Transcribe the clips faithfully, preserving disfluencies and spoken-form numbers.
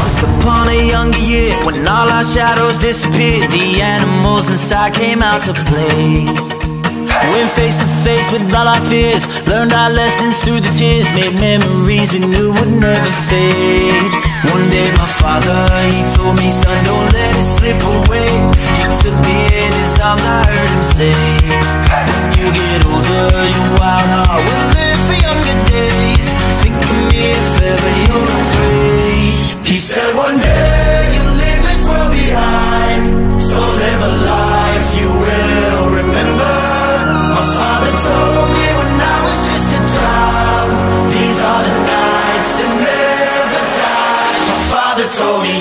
Once upon a younger year, when all our shadows disappeared, the animals inside came out to play. Went face to face with all our fears, learned our lessons through the tears, made memories we knew would never fade. One day my father, he told me, son, don't let it slip away. He took me in his arms, I heard him say, when you get older, your wild heart will live for younger days. Think of me if ever you're afraid. He said one day you'll leave this world behind, so live a life you will remember. My father told me when I was just a child, these are the nights that never die. My father told me.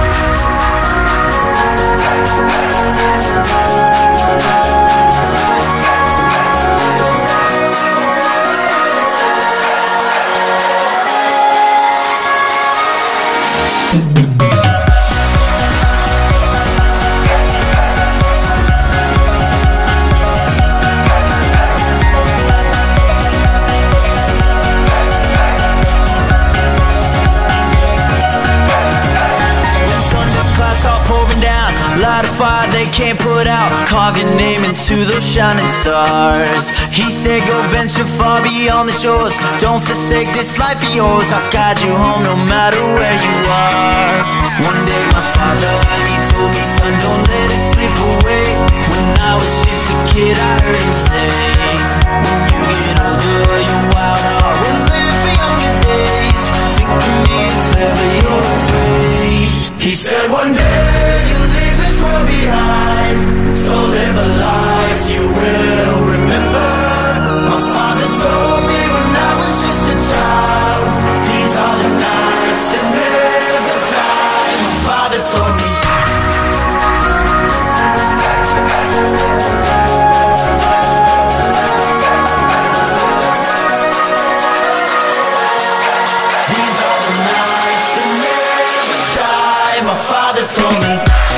Light a fire they can't put out, carve your name into those shining stars. He said go venture far beyond the shores, don't forsake this life of yours. I'll guide you home no matter where you are. One day my father, he told me, son, don't let it slip away. When I was just a kid I heard him say, when you get older your wild heart will live for younger days. Think of me if ever you're afraid. He said one day you'll leave this world behind, so live a life you will remember. My father told me when I was just a child, these are the nights that never die. My father told me. These are the nights that never die. My father told me.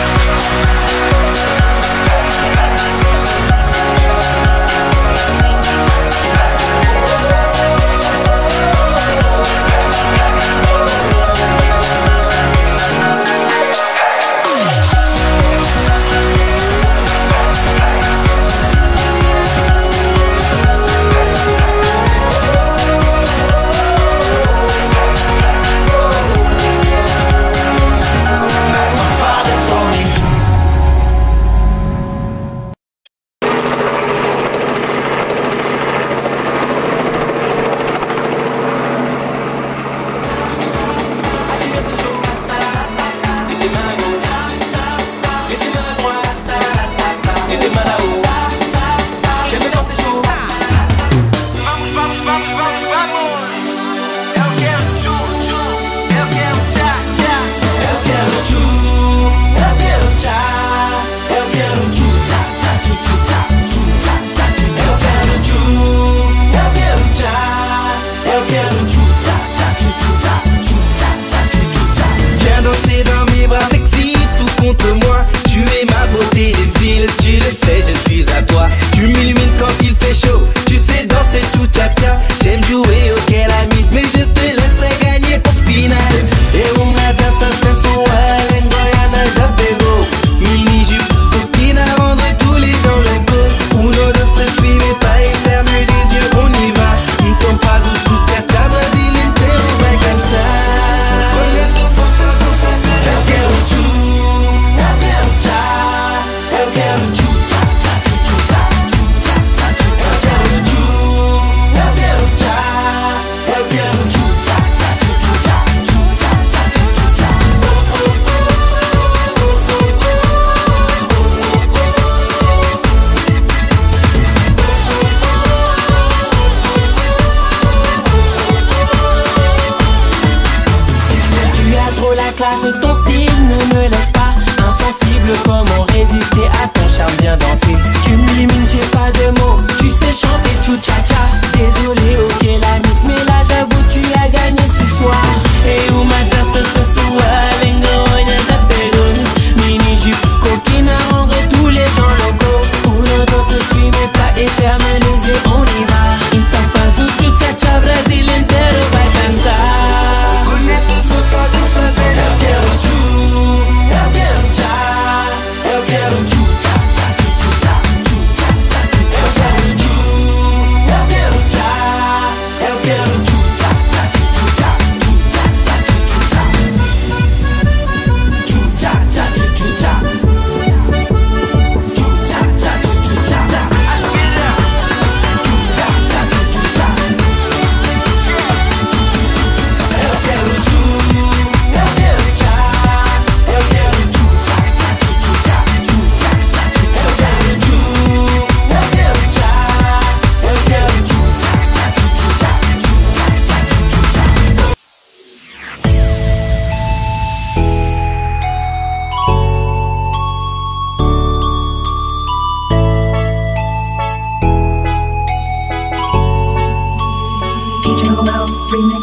Ton style ne me laisse pas insensible. Comment résister à ton charme bien dansé? Tu m'illumines, j'ai pas de mots. Tu sais chanter tout cha-cha. Désolé, ok la miss, mais là j'avoue tu as gagné ce soir. Et où ma danse ce soir? Lengoña da Perón. Mini jupe coquine à rendre tous les gens locaux. Uno, dos, te suis mes pas et ferme les yeux, on y va. Então faz o tu cha-cha, Brasil inteiro vai cantar. Conecto, sou todo favela. D J Romel remix.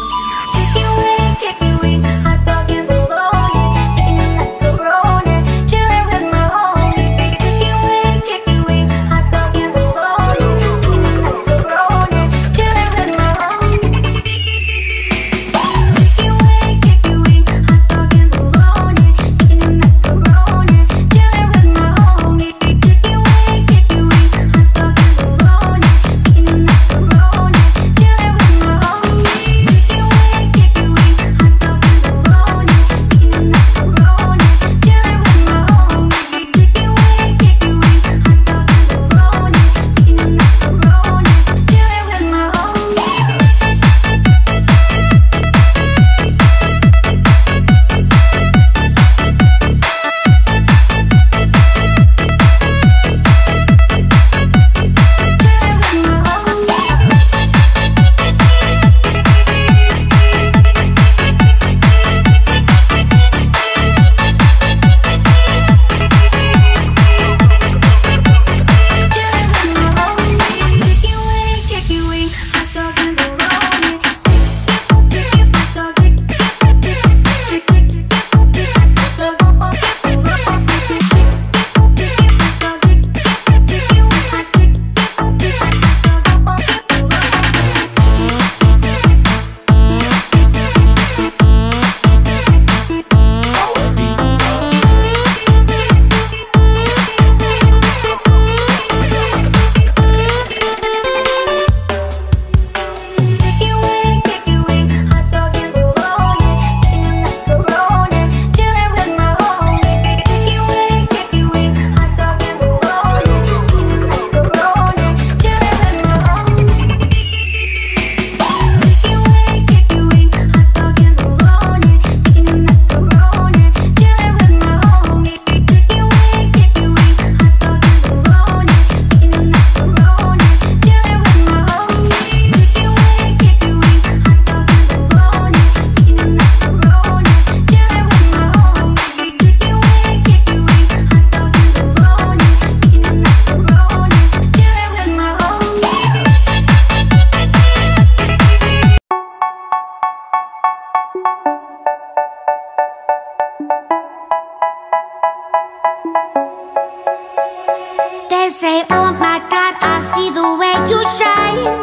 They say, oh my God, I see the way you shine.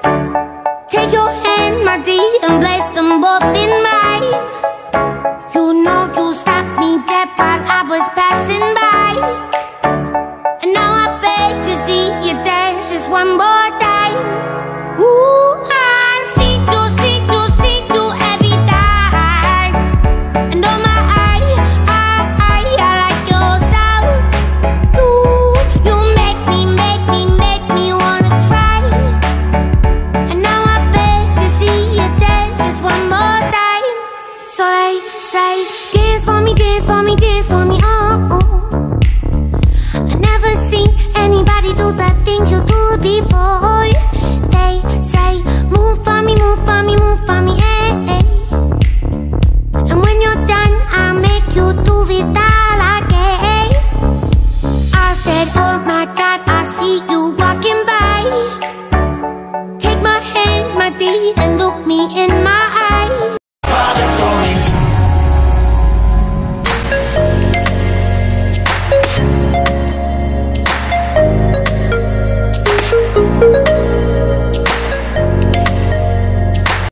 Take your hand, my dear, and place them both in mine. You know you stopped me dead while I was passing by. And now I beg to see you dance just one more time. Ooh, I see you, see you, see you every time. And oh my, I, I, I, I like your style. You, you make me, make me, make me wanna cry. And now I beg to see you dance just one more time. So they say, dance for me, dance for me, dance for me, oh, oh. I never seen anybody do the things you do before. They say, move for me, move for me, move for me, eh, eh. And when you're done, I'll make you do it all again. I said, oh my God, I see you walking by. Take my hands, my dear, and look me in my